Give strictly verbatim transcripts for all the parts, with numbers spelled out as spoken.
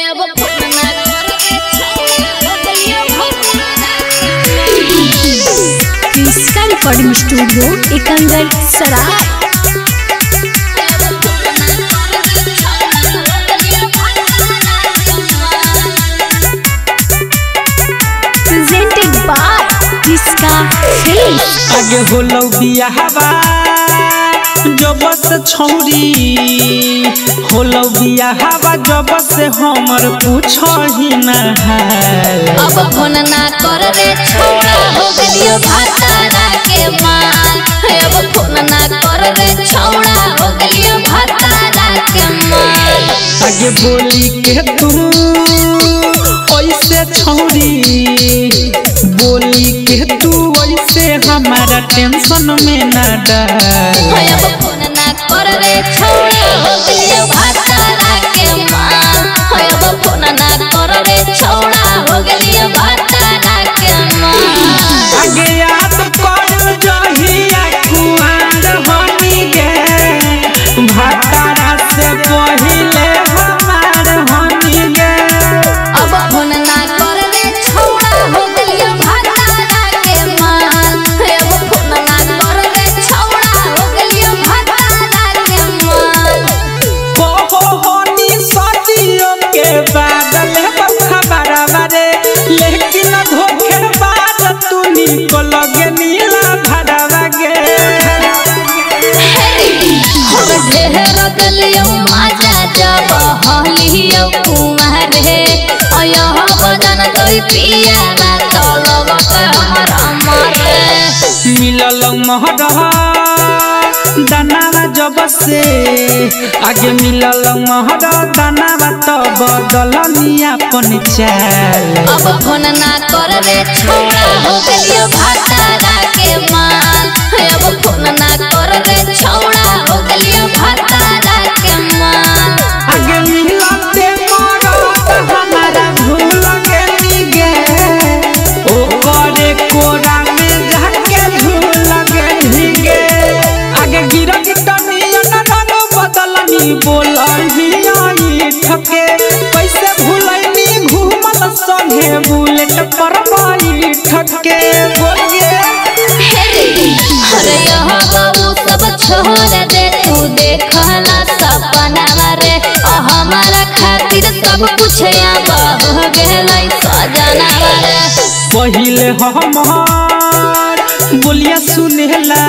इसका recording studio एकंगल सराय। Presented by इसका आगे होलो बियाहवा जब से छौरी होलो बियाहवा जब से हमर पूछो ही ना है। अब फोन ना कर रे छोड़ा हो गलियो भातारा के माल। अब फोन ना कर रे छोड़ा हो गलियो भातारा के माल। आगे बोली के तू ऐसे छौरी बोली के तू ऐसे हमारा टेंशन में ना डाल। अब फोन ना कर रे छोड़ा हो गलियो भातारा के माल। अब फोन ना कर रे छोड़ा हो गलियो भातारा के माल। आगे याद कर जहिया कुआर होनी गे भातारा से पहिले हमार होनी गे। अब फोन ना कर रे छोड़ा हो गलियो भातारा के माल। अब फोन ना कर रे छोड़ा हो गलियो भातारा के माल। कहो होनी सदियों के बादल खबर बारे लेकिन धोखे बाद तू निकल गे नीला भरवा गे। हम ढेर गलियो माजा जब हलियो कुमार हे। अयह बदन कोई पिया ना तलब के हमर अमर हे। मिलल महरहा दानावा जब से आगे मिलल महर दानावा तो बदलनी अपन चाल। अब फोन ना कर रे छोड़ा हो गलियो भातारा के माल। अब फोन ना कर रे छोड़ा हो गलियो भातारा के माल। आगे मिलते मरत हमारा भूल गेली गे ओ करे कोरा में जाके झूल गेली गे। आगे गिरक तनियन रंग बदलनी बोलही आई ठके कैसे भूलनी घूमल संगे बुलेट पर बाई ठके बोल गे। अरे यह बाबू सब छोड़ दे तू देखला सपना रे। हमारा खातिर सब कुछ अब हो गेलै सजना रे। पहिले हमार बोलिया सुनेला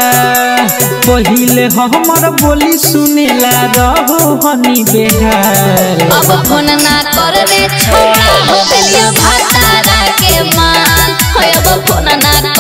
पहिले हमर बोली सुनेला रहो हनी बेहाल। अब फोन ना कर रे छोड़ा हो गलियो भातारा के माल। अब फोन ना